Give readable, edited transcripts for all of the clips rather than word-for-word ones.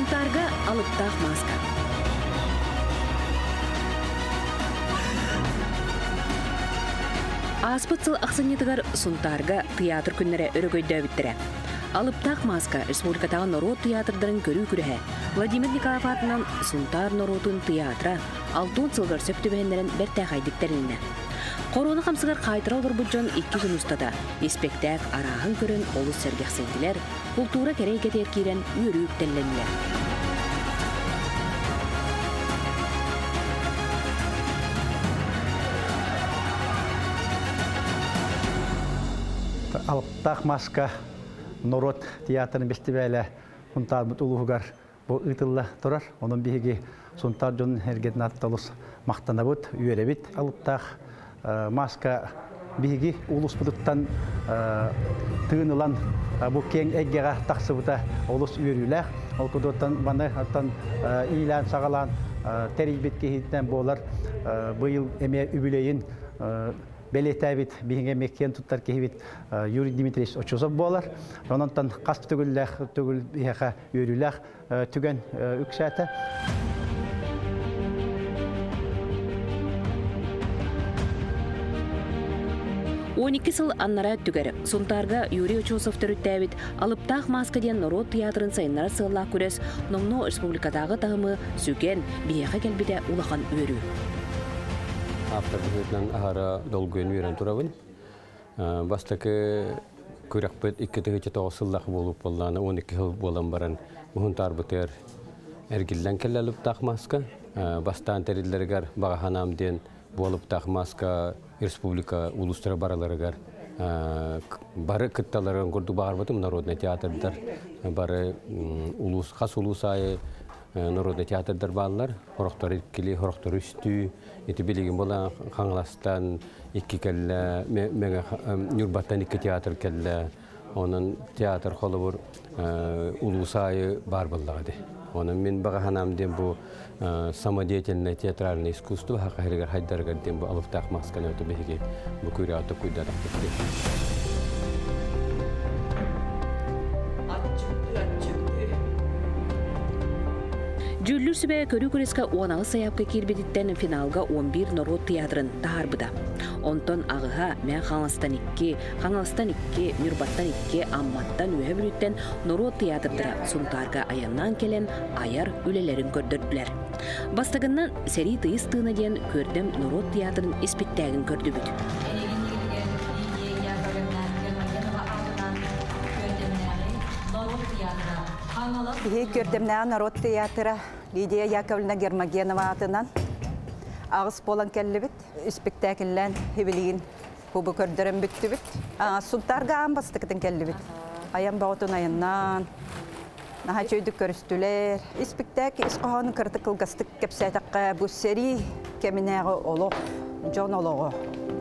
Сунтарга алыптақ маска. Аспытсыл ақсынетігір Сунтарга театр күннері өрігөйді өбіттірі. Алыптақ маска республикатағы народ театрдарын көрі күріхі. Владимир Николаев атынан Сунтар народын театра 6 сылғыр сөптүбәнлерін бәрті қайдықтарынна. Қороны қамсығыр қайтырал ғырбұджан 2 күн ұстада. Еспектәк арағын көрін олыс сәргексенділер, культура керейге теркерен үйірі үптелленілер. Алыптақ маска народ театрын бестебәлі Сунтар бұт ұлығығар бұл ұйтылы тұрар. Оның бейге Сунтар жонын әргетін атталыс мақтана бұд, үйері бит. Алыптақ маска бейге ұлыс бұдыттан тығынылан бұл кен әггеға тақсы бұта ұлыс үйерілі. Ол күдіттен баны аттан ийлән сағалан тәрейбет кейттен болар бұйыл әме үбілейін Белетәбит бигенге меккен туттар кehibit Юрий Дмитриевич Очозов болар. Рононтан кас түгүлләх түгүл бияха үрүләх түгән үксәтә. Сыл аннара түгәр. Сунтарга Юрий Очозов төрүттәбит алыптақ маска ден народ театрын сайыннара сылла күрәс Номно республикадагы тагымы сүген бияха келбиде улахан өрү. Автор бүтән ахара долгын үйрән турабын. Бастакы күрәкпет 2-9 сыллах булып булганы 12 ел булган баран Сунтар бутер эргилдән келләлеп тахмаска. Бастан терилләргә багаханам ден булып тахмаска республика улустра бараларыгар бары кытталарын күрдү багар бутым народный театрдар бары улус хас улусай Народный театрдар баллар, хорохтор иккили, хорохтор үстү, эти билигин бола Хаңластан икки келле, мега Нюрбаттан икки театр келле, онын театр холобур улусайы бар боллагады. Онын мен багаханам дем бу самодеятельное театральное искусство, хакахиргар хайдаргар дем бу алыптақ масканы өтө беге бу күрәтө куйдадак кетти. Жүллүр сүбе көрі күреске 16 саяпқа кербедеттен финалға 11 народ театрын тағарбыда. Онтон ағыға мән Хаңластан 2, Нюрбаттан 2, Амматтан өе бүліттен народ театрдыра Сунтарга аяннан келен аяр үлелерін көрдірділер. Бастығынан сәрі тыйыз тыына ден көрдім народ театрын еспеттәгін көрді бүд. Көрдімнәғі народ театры Лидия Яковлевна Гермогенова атынан ағыс болан кәлі біт, спектакльлән хебелейін көбі көрдірін бүтті біт. Сунтарға ан бастықытын кәлі біт. Аян бағытын аяннан, наға чөйдік көрістілер. Спектакль ісқағаны кірді қылғастық кәпсәтіққа бұссері кәмінәғі олық, Джон олығы.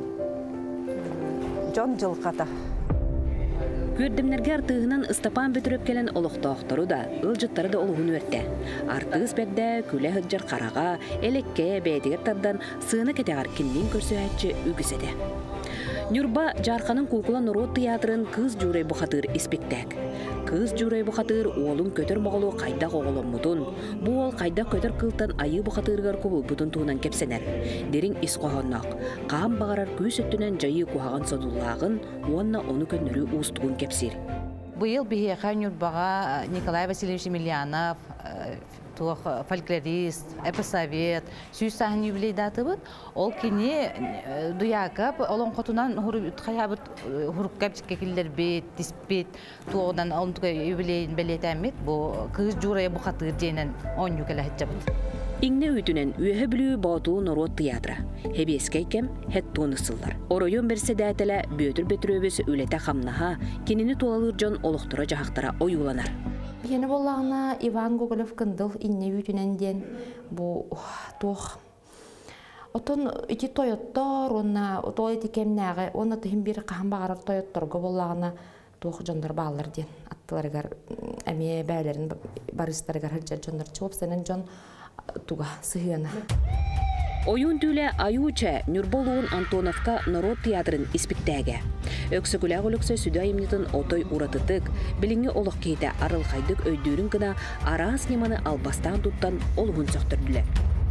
Джон жылқата. Көрдімнерге артығынан Стапан бөтіріп келен олықтауқтыру да, ұлжыттары да олығын өртті. Артығыз бәдді күлі ғыджар қараға, әлекке бәйдігер тардан сыны кәтеғар кеннен көрсі әтші үгіседі. Нюрба жарқанын кукула народ театрын кыз журай бұқатыр еспектәк. Кыз журай бұқатыр олын көтір мұғылу қайдақ оғылын мұтын. Бұл ол қайдақ көтір қылтан айы бұқатырғар көбіл бұтын туынан кепсенер. Дерін исқоғаннақ. Қағын бағарар көз өттінен жайы қуағын содулағын, онна оны көнірі ұстығын кепсер. Бұл бігеға Нюрбаға Николай Васильевич Емельянов, фольклорист, эпосовет, сүйсағын юбилейдаты бұд. Ол кені дуякап, олың қотынан хұрып кәпчікке келдер бет, диспет, туғыдан олыңтығы юбилейін бәлетәмет, бұл кыз журайы бұқатыр дейінен 10 юкелі әтчі бұд. Иңне үйтінен үйе білі бағытуы народ театра. Хебескейкем хет тонысылдар. Оройон берсе дәтілі бөтір-бөтір өбесі өлеті қамнаға, кенені толалыр жон олықтыра жағақтара ойуланар. Бені болағына Иван Гоголев кындыл инне үйтіненден бұл тоқ. Отын үті тойоттор, онна той еті кемнәғі, онна түхін бір қаған бағарар тойотторғы болағына тоқ жондар бағалар ден. Аттыларығар әме бәлерін барыстарығар хәлжар жондар чоп, сенен жон туға сығыны. Oyun tüle ayuça Nürbolуун Антоновка народ театрын испиктәге. Өксөгүләг үлөксө сүдө айымнытын отой уратытык, билинге олық кейті арылқайдык өйдүүрін кына араас неманы албастан туттан олуғын сөқтірділі.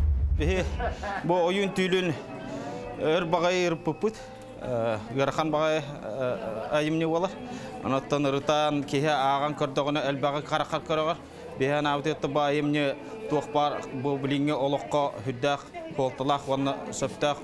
Бұл ойын түйлін өр бағай ұрппыппыт, ғарқан бағай айымне олар. Анаттан ұрытан кейі аған көрдіғыны әлбағы қарақар көріғар. Бейхан аутетті ба айымне туақпар бұл білінге олыққа хүддақ, қолтылақ, оны сөптақ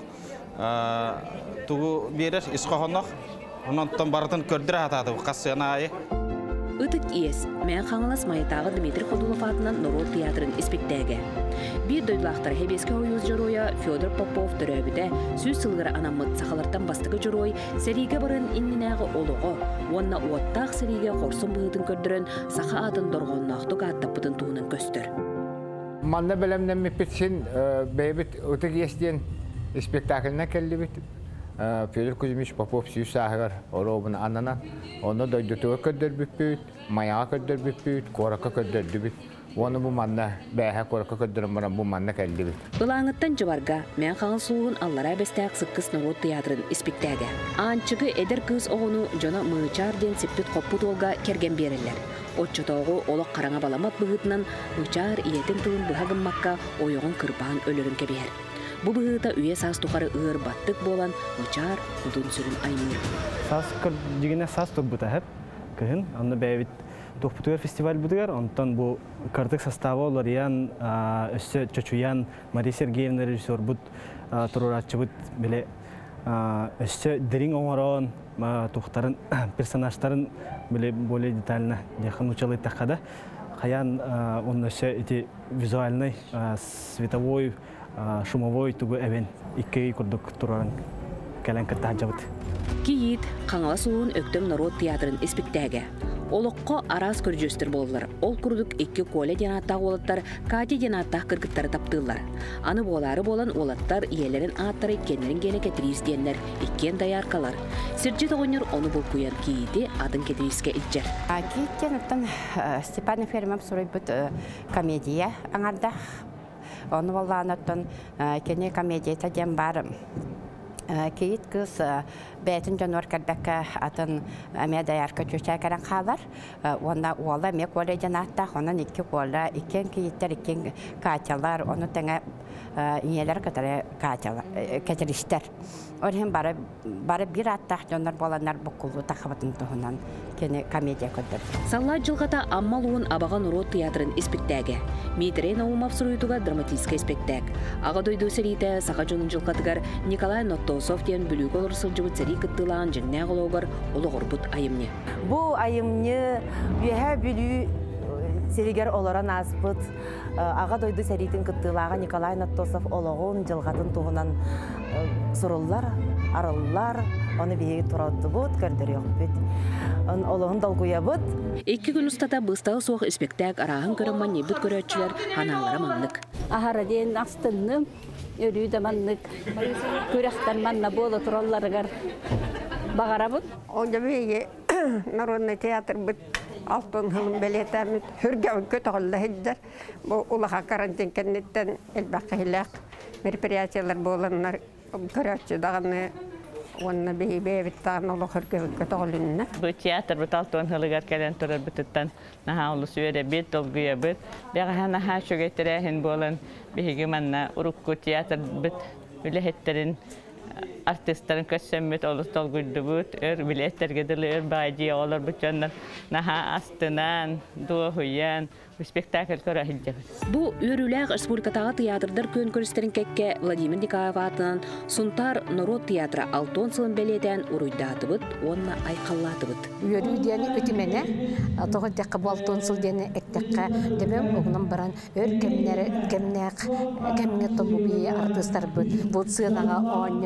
туғы берер, исқоғынақ. Оннан барытын көрдір атады қасыяна айы. Ытык иес, мен қаңылас майытағы Дмитрий Ходулов атынан народ театрын испиктәге. Bir дойлақтар хебеске ойыз жороя Федор Попов түрәбіде сөз сылғыры анамыт сақалардан бастығы жорой сәриге барын инненәғы олығы, онна уаттақ сәриге қорсын бұғытын көрдірін сақа атын дорғаннақтық аттаппытын туғының көстір. Манна бәлемнен меппетсін бәйбіт ұтық естен спектакліне кәлі біт. Федор Кузьмич Попов сөз сағығыр оробын анынан. Оны дойдытуға көддір бүппүйт, маяға көддір бүппүйт, қораққа көддірді бүт. Оны bu manna bähä korka köddürüm bana bu manna keldi bit. Ilаңыттан жыбарга мен қаңыл суын аллара бәстәк сыққыс народ театрын испиктәге. Анчығы эдер кыз оғыну жона мыычар ден сеппет қоппут олға керген берілер. Отчотоғы олық қараңа баламат бұғытынан мыычар иетін тылын бұғағынмаққа ойоғын кырбан өлірін кебер. Бұ бұғыта үйе сас тұқары ұғыр баттық болан мыычар ұдын сүрін аймыр. Сас кыр дегене сас тұббыта хәп. Кыһын, анны бәйбит Тохпутуер фестиваль будыгар, онтан бу кырдык составы олар ян өссө чочуян Мария Сергеевна режиссер буд туруратчы буд биле өссө дерин оңорон тухтарын персонажтарын биле более детально яхан учалы такада хаян он өссө эти визуальный световой шумовой тугу эвен икки курдук турарын калан каттажабыт. Киит қаңала суын өктөм народ театрын испиктәге. Олыққа арас көржөстір болылар. Ол күрдік 2 коле денаттақ олаттар, кати денаттақ кіргіттары таптылар. Аны болары болан олаттар иелерін аттары кенерін келе кетіріз денлер, еккен даяркалар. Сирджи тоғыныр оны бұл күйен киіті атын кетірізге итчер. Киіттен ұттан Степан Фермап сұрай бұд комедия аңарда. Оны болан ұттан кене комедия таден барым. Кейт кыз бәйтін жануар кәрбәкке атын әме даярка чөчә кәрін қалар. Онна ола мек олы жанатта, онын 2 кола, 2 кейттер, 2 катялар, оны тәңе иелер кәтіріштер. Орхен бары бір аттақ жануар боланар бұқылу тақыбытын тұғынан кені комедия көдір. Салла жылғата аммалуын абаған урод театрын испиктәге. Мейтрей Наумов сұруйтуға драматический спектак. Аға дойду сәрейті сақа жонын жылғатығар Николай Ноттосов ден бүлігі олыр сылжыбыт сәрей күттілаған жінне ғылауғар олығыр бұд айымне. Бұл айымне бүйе бүлі сәрегер оларан азбыт. Аға дойду сәрейдің күттілаған Николай Ноттосов олығын жылғатын туғынан сұрылар, арылар, оны бейе тұрауды бұд, көрдір еқ бүд. Олығын далгуя бұд. 2 күн ұстата бұстағы соқ спектак арағын көріммен ебіт көрәтшілер ханалары манлық. Ахара дейін астынным, өрүйді манлық, көріқтар манна болы тұраларығар бағара бұд. Онда бейе народный театр бұд. Алтын хылым бәлетәмін хүргәуін көт оғылда хеддер. Бұл ұлыға карантин кәнеттен әлбәқі хиләқ мероприятиялар боланлар көрәтші дағаны онына бейбеттағын ұлы хүргәуін көт оғылынна. Бұл театр бұт алтын хылығар кәлен тұрар бұтыттан наға ұлы сүйері бет олғыя бұт. Бәға наға шөгеттерәхін болан бейгі манна ұрыққы театр бұт үлі артистларын көссөммет олыс толгуйду бут, билеттерге дылы байжи олар бутчаннан наха астынан, дуохуян, спектакль көрі хилдебіт. Бұл өріләғ республикатағы театрдар көн көрістерін кәкке Владимир Никаев атынан Сунтар народ театры алтон сылын бәледен ұруйдаты бұд, онына айқаллаты бұд. Өрі дені өтімене, тоғын тәқі бұл алтон сыл дені әктәққа дебен оғынан баран өр кәмінер артистар бұд. Бұл сынаға оңнан өрі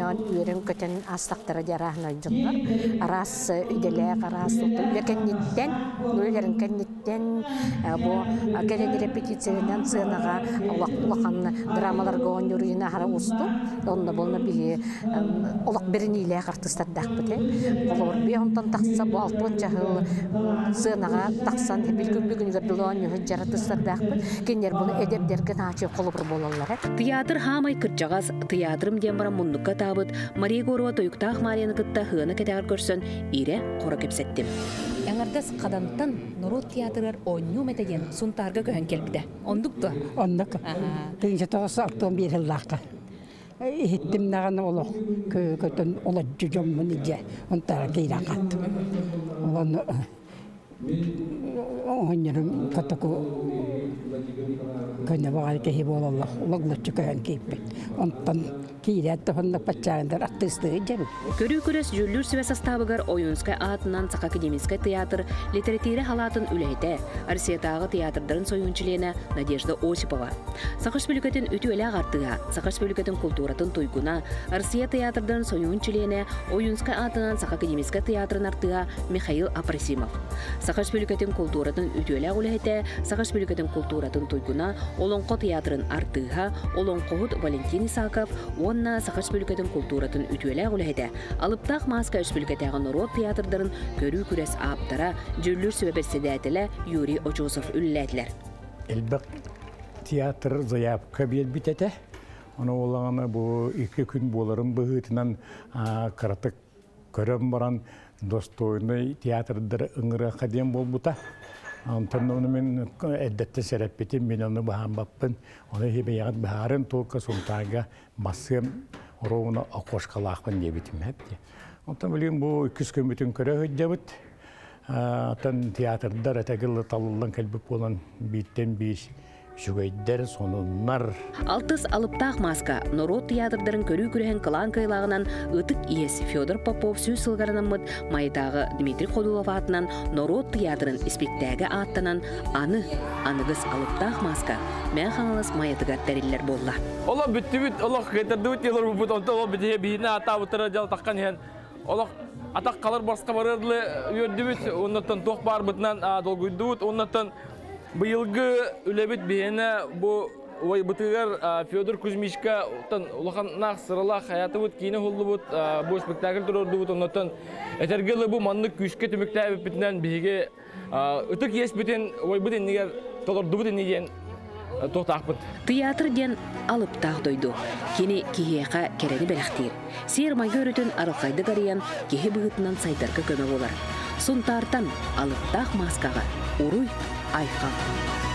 берен көтен астақтары жарахна жоннор. Арас үделек, арас лекенниттен, нөлерін кенниттен, бу келен репетициялардан сынаға улақан драмаларга онюруйна хара усту. Онда болна биги олақ берениле артисттардак бите. Олор би онтан такса бу алтын жахыл сынаға таксан билгүн билон жаратыстардак бит. Кенер буну эдептерге начы колубур болалар. Театр хамай кырчагас театрым дембара мундукка табыт Мария Горова тоюктах Марияны кытта хыны кетегар көрсөн ире кора кепсеттим. Яңардас кадантан Норот театрыр ойну метеген сунтарга көһөн келбиде. Ондукту. Ондук. Тыйынча тоғыз ақтон беріллаққа. Иттим нағаны олық көтін олы жүжомын иде. Онтара кейрақат. Оланы оңырым катаку көне бағар кехи болалақ. Олығлычы көһөн кейппет. Онтан кейретті ғынлық патчағындар ақтыстығы жабы. Көрі көрес жүллүр сөбе составыгар Ойынскай атынан Сақ Академийскай театр литература халатын үлейті Арсиятағы театрдарын союнчылена Надежда Осипова. Сақ Республикатын үті өлі ағартыға, Сақ Республикатын культуратын тойгуна Арсия театрдарын союнчылена Ойынскай атынан Сақ Академийскай театрын артыға Михаил Апрасимов. Сақ Республикатын культуратын үті өлі ағылайты, Сақ Республикатын культуратын тойгуна Олонқо театрын артыға Олонқоғыт Валентин Исаков, онна Сақ Республикатын культуратын үтүелі ғылайды. Алыптақ Маска Республикатағы Норот театрдарын көрі күрес аптара жүрлүр сөбәберседәтілі Юрий Очосов үлләділер. Элбек театр заявка бітеті. Оны олағаны бұл 2 күн боларын бұғытынан қыратық көрім баран достойны театрдары ұңыры қадем бол бұта. Антон оны мен әддетті сәрәппетім, мен оны бағам баппын. Оны хебе яғат бағарын толқа сұлтаға басым ұруына ақошқалақпын дебетім әпте. Антон білген бұл 2 күн бүтін көрі өйдебіт. Антон театрдар әтәгілі талылын кәлбіп болан бейттен бейс жүгейдер сонынлар. Алтыс алыптақ Маска Норот театрдарын көрі күреген қылан кайлағынан ұтық иес Федор Попов сөз сылғаранымыд майытағы Дмитрий Ходулов атынан Норот театрын испектәгі аттанан анығыз алыптақ Маска мән қаңылыз майытығар тәрелер болла. Ола бүтті-бүт, ола қетірді бүт елір бұт, онта ола бүтіге бейіне ата бұтыра жал таққан ең. Ола атақ қалар басқа барырлы өрді-бүт, оннаттан тоқ бар бұтынан долгүйді-бүт, оннаттан бұйылғы үлебет бейіне бұл бұтығар Федор Кузьмичка ұлақан нақ сырыла қаяты бұт, кейіне ғылды бұт, бұл спектакль тұрорды бұт, оннаттан әтергілі бұл манны күшке түмікті әбіпітінен бейге ұтық ес бүтін, бұтын негер толырды бұтын неген тоқтақ бұт. Театр ден алыптақ дойду. Кені кейеқа керені бәріқтейір. Сер майғы өрітін арылқайды қариян кеге бұғытынан сайдарға көмі болар. Сұнтартан алыптақ Маскаға ұруй айқал.